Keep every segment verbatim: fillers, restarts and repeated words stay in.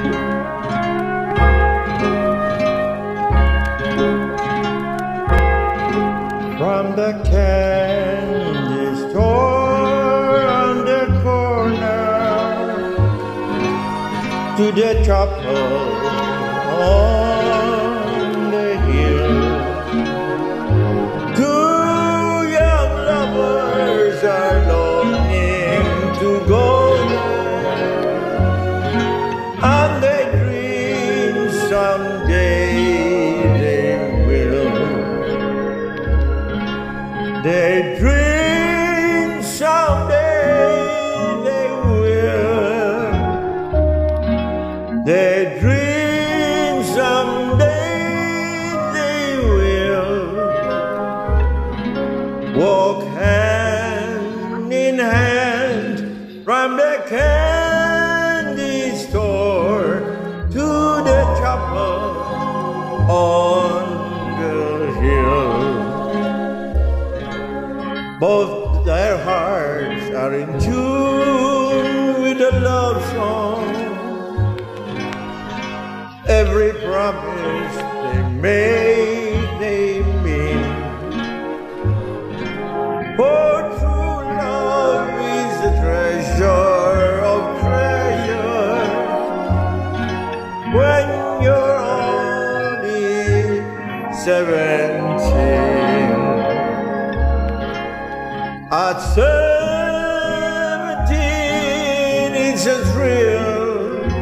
From the candy store on the corner to the chapel on the hill, two young lovers are longing to go there, and they dream someday they will. They dream someday they will. They dream someday they will walk hand in hand from the candy store to the chapel on the hill. Both their hearts are in tune with the love song. Every promise they make, they mean. For true love is the treasure of treasure. When you're only seventeen. At seventeen, it's a thrill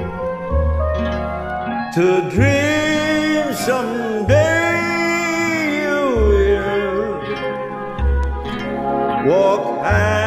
to dream someday you will walk hand